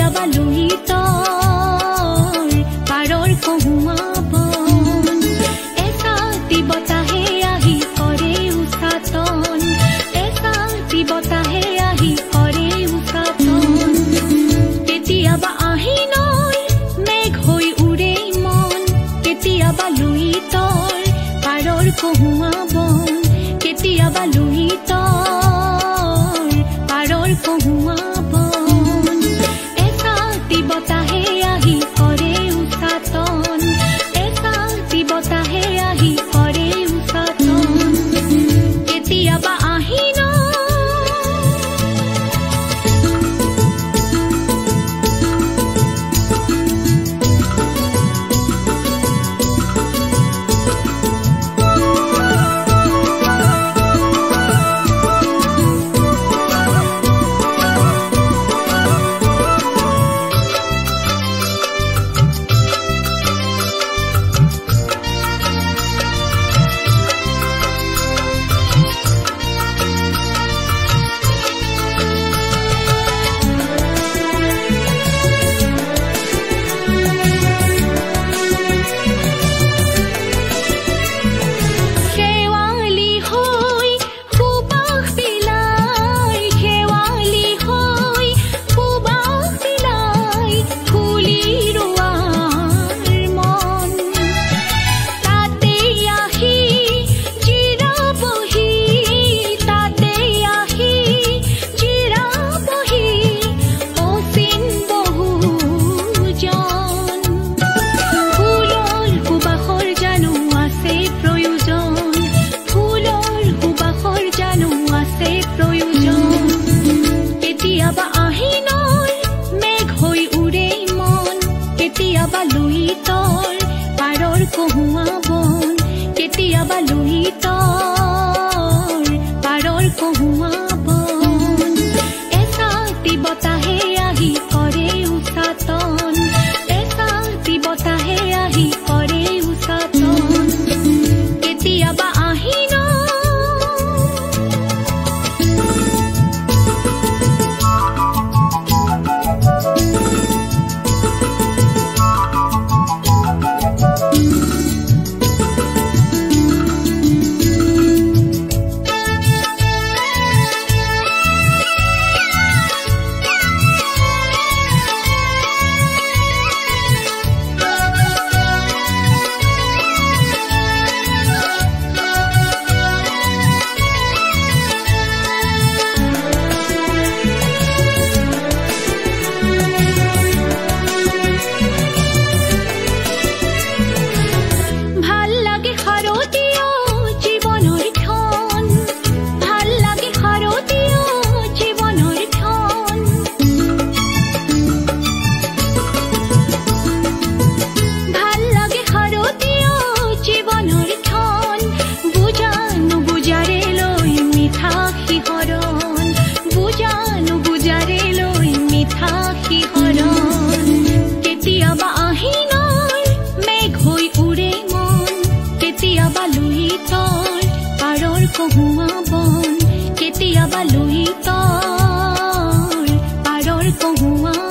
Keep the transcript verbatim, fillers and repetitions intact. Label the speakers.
Speaker 1: কেতিয়াবা লোহিতৰ পাৰৰ কহুৱা বন এচাতি বতাহে আহি কৰে উচাতন এচাতি বতাহে আহি কৰে উচাতন কেতিয়াবা আহি নৈ মেঘ হৈ উৰে মন কেতিয়াবা লোহিতৰ পাৰৰ কহুৱা বন কেতিয়াবা লোহিতৰ পাৰৰ কহুৱা বন এচাতি বতাহে আহি কৰে উচাতন এচাতি বতাহে আহি কৰে উচাতন কেতিয়াবা আহি কেতিয়াবা লোহিতৰ পাৰৰ কহুৱা বন কেতিয়াবা লোহিতৰ পাৰৰ কহুৱা বন এচাতি বতাহে আহি কৰে উচাতন এচাতি বতাহে আহি কৰে উচাতন কেতিয়াবা আহি কেতিয়াবা আহি নৈ মেঘ হৈ উৰে মন কেতিয়াবা লোহিতৰ পাৰৰ কহুৱা বন কেতিয়াবা লোহিতৰ পাৰৰ কহুৱা